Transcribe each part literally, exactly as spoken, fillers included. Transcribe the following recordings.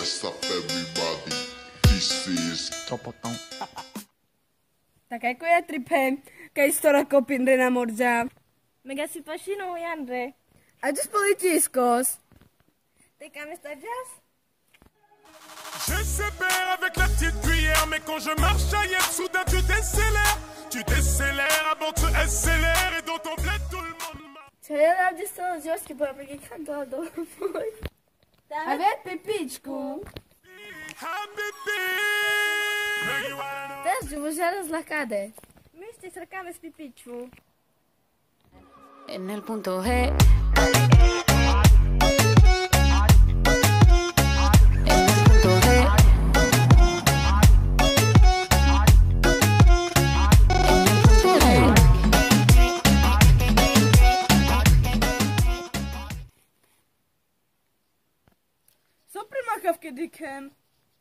What's up everybody, this is Tropotão. Tak jako je tripem, kaj stora kopin re na morza. Mega si pašino Jan re. A tu politiscos. Te kam estagias? Je sais faire avec la petite cuillère, mais quand je marche ailleurs, soudain tu décélères. Tu décélères avant que tu accélères et dans ton bled tout le monde marche. Čelja nam ti stano džoski pa preki kanto do moj. A ver pepičku. Habibi. Teraz ju žeraz lakade. Mi ste srkame s pipiču. En el punto G. Co primakavke dikem?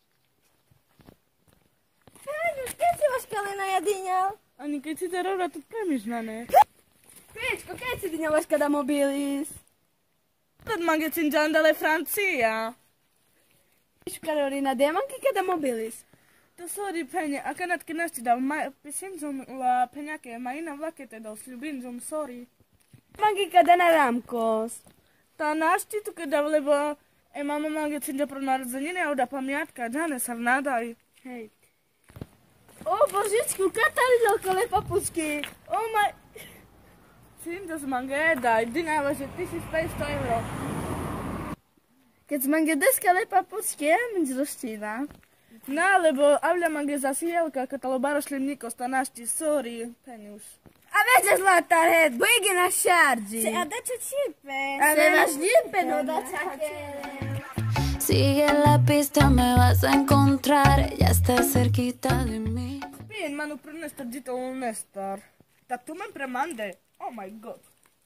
Fenius, kaj si vaš kalena jadinjal? Ani kaj si terora tu premižnane. Pičko, kaj si dinjal vaš kada mobilis? Tad magazin džandale Francija. Pičko, Karolina, de manki kada mobilis? To sorry penje, a kanatke našti da pisinžom la penjake majina vlakete da usljubinžom, sorry. Manki kada na ramkos. Ta našti tu kada lebo e mama magazin da pro narozenine, a da pamiatka, džane sam nadaj. Hej. O božičku, katali okolo papučky. Oh my... Cinta smangeda, dinava, že tisícpäťsto euro. Keď smangedeska le papučky, minč roština. No, lebo avľa mange zasielka, katalo barošlimniko stanašti, sorry, penius. A veče zlata red, bojge na šarži. Se, a da čo čipe? A da naš čipe, no da čakere. Sigue la pista, me vas a encontrar. Ya estás cerquita de mí. Bien, manu prunesta dito un nestar. Ta tu men premande. Oh my god.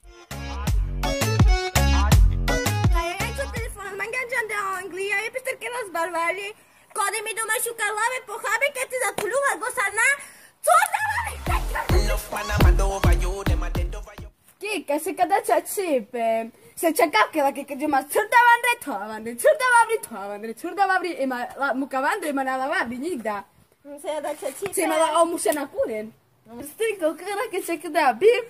Ai, ai, čo telefon, manganjan de Anglia, je pister ke nás barvali. Kode mi doma šukalave pochabe, keď ti zapulúva gosana. Co dávali? Kika, se kada ča čipe. Se čakavkela, ke kad ima crtavandre, toavandre, crtavavri, toavandre, crtavavri, ima mukavandre, ima nalavavri, nikda. Se da ča čipe. Se ima da omušena kuren. Stinko, kada ke se kada bip.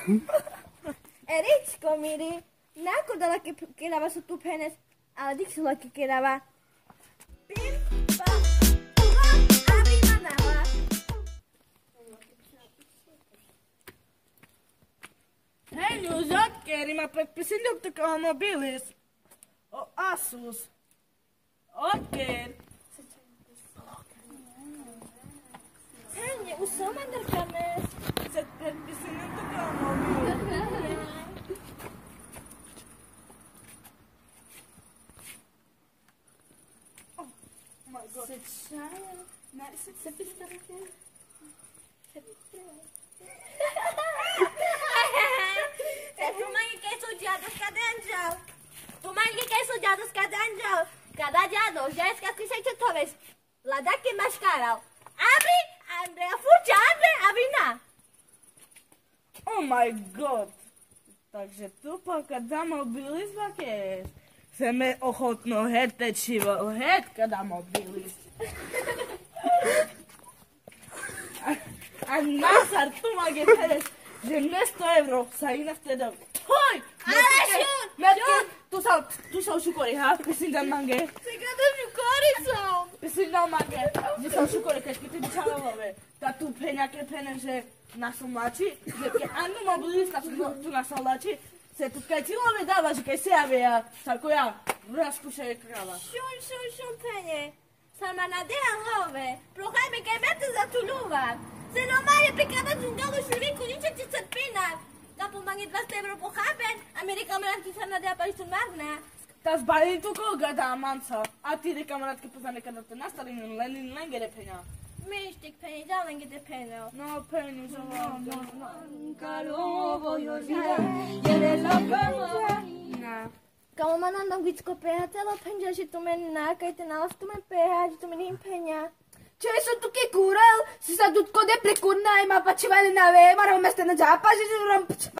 Eričko, miri, nako da la ke kedava su tu penes, ali dik su la ke kedava. Bim, bam, uva, abi manava. Hej, Jotker, ima predpisindok tako mobilis. O Asus. Otker. Hej, usoma drkames. Se predpisindok tako mobilis. Oh my god. Se čaja. Ne, se se pistarke. Se pistarke. Tu mangi que estudiados cada angel. Tu mangi que estudiados cada angel. Cada diado, já esqueci que tu vês. Lá daqui mais caro. Abre, Andrea, fucha, abre, avina. Oh my god. Takže tu kada mobilis vakeš. Se me ochotno het tečivo, het kada mobilis. A, a nasar tu mangi teres. Že dvesto euro sa inak teda... Hoj! Ale šut! Metke, tu sa, tu sa šukori, ha? Myslím tam mange. Se kada šukori som. Myslím tam mange. Že sa šukori, keď ti čalovové. Ta tu peňake pene, že nasomači. Že ke anu mobilista tu nasomači. Se tu kaj cilove dáva, že kaj se jave ja. Tako ja. Raskuše je krava. Šun, šun, šun, penje. Sama nadea love. Prohajme kaj mete za tuluva. Se no mai pe cada zungalo șurin cu nici ce țărpina. Capul mangi dvesto euro po haben, Amerika melanki sana de apa istu magna. Ta zbali tu koga da manca. A ti de kamaratke poznane kada te nastali in lenin lengere penja. Mištik penje, da lengi de penje. No penju za no. Kalovo još ide, jer je la penja. Na. Kao manandam gitsko peha, telo penja și tu meni na, kaj te nalas tu men peha, și tu meni penja. Ce sunt tu che curel? Si sa tutto de precurna e ma faceva le nave, ma non mi stanno già a pace,